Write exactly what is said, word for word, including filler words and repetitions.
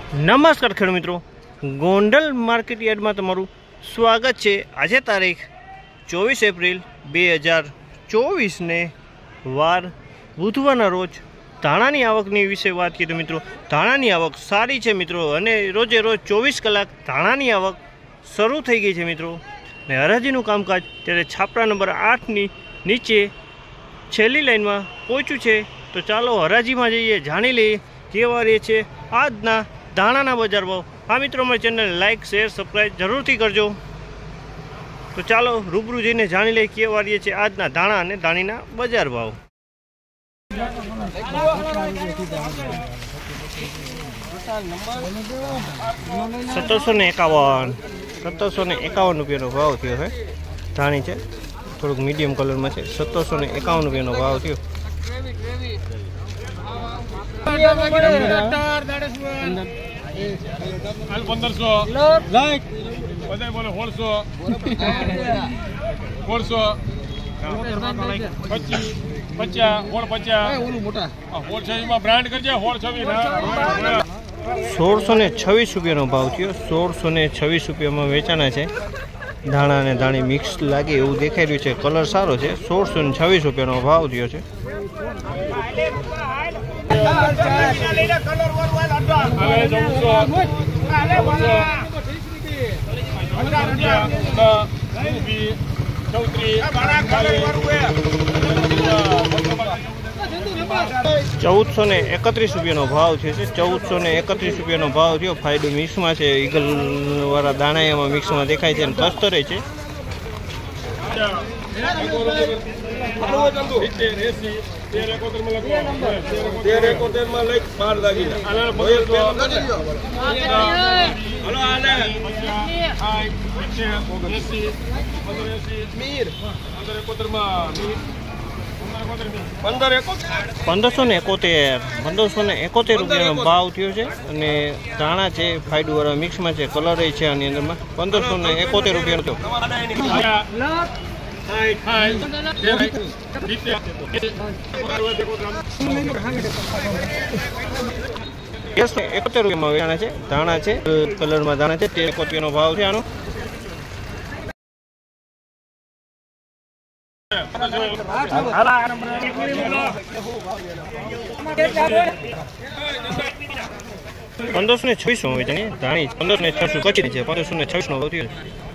નમસ્કાર ખેડૂત મિત્રો, ગોંડલ માર્કેટ યાર્ડમાં તમારું સ્વાગત છે। આજે તારીખ ચોવીસ એપ્રિલ બે હજાર ચોવીસને વાર બુધવારના રોજ ધાણાની આવકની વિશે વાત કરીએ તો મિત્રો ધાણાની આવક સારી છે મિત્રો, અને રોજે રોજ ચોવીસ કલાક ધાણાની આવક શરૂ થઈ ગઈ છે મિત્રો। ને હરાજીનું કામકાજ ત્યારે છાપરા નંબર આઠની નીચે છેલ્લી લાઈનમાં પહોંચ્યું છે। તો ચાલો હરાજીમાં જઈએ, જાણી લઈએ કેવા રહે છે આજના ધાણાના બજાર ભાવ। હા મિત્રો, અમારી ચેનલ લાઇક શેર સબસ્ક્રાઈબ જરૂરથી કરજો। તો ચાલો રૂબરૂ જઈને જાણી લઈએ કેવા રહે છે આજના ધાણા અને ધાણીના બજાર ભાવ। સત્તરસો ને એકાવન સત્તરસો ને એકાવન રૂપિયાનો ભાવ થયો છે। ધાણી છે, થોડુંક મીડિયમ કલરમાં છે। સત્તરસો ને એકાવન રૂપિયાનો ભાવ થયો। પંદરસો બોલો સોળસો સોળસો પચીસ પચાસ સોળ પચાસ સોળ છવ્વીસમાં બ્રાન્ડ કરજે સોળ છવ્વીસ સોળસો ને છવ્વીસ રૂપિયાનો ભાવ થયો। સોળસો ને છવ્વીસ રૂપિયામાં વેચાણા છે। ધાણા અને ધાણી મિક્સ લાગે એવું દેખાઈ રહ્યું છે, કલર સારો છે। સોળસો ને છવ્વીસ રૂપિયાનો ભાવ થયો છે। ચૌદસો ને એકત્રીસ રૂપિયાનો ભાવ થયો છે। ચૌદસો ને એકત્રીસ રૂપિયાનો ભાવ થયો। ફાયદો મિક્સમાં છે, ઈગલ વાળા દાણા એમાં મિક્સમાં દેખાય છે, અને કસ્તરે છે। પંદરસો ને એકોતેર પંદરસો ને એકોતેર રૂપિયાનો ભાવ થયો છે, અને ધાણા છે ફાયડુ વાળા મિક્સમાં છે, કલર છે આની અંદરમાં। પંદરસો ને એકોતેર રૂપિયાનો થયો। એકોતેર રૂપિયામાં વેચાણા છે। ધાણા છે કલરમાં ધાણા છે, તે એકોતેર નો ભાવ છે આનો। પંદરસો ને છવ્વીસ નો વેચાણી ધાણી, પંદરસો ને છસો કચી છે, પંદરસો ને છવ્વીસ નો ભાવ થયો।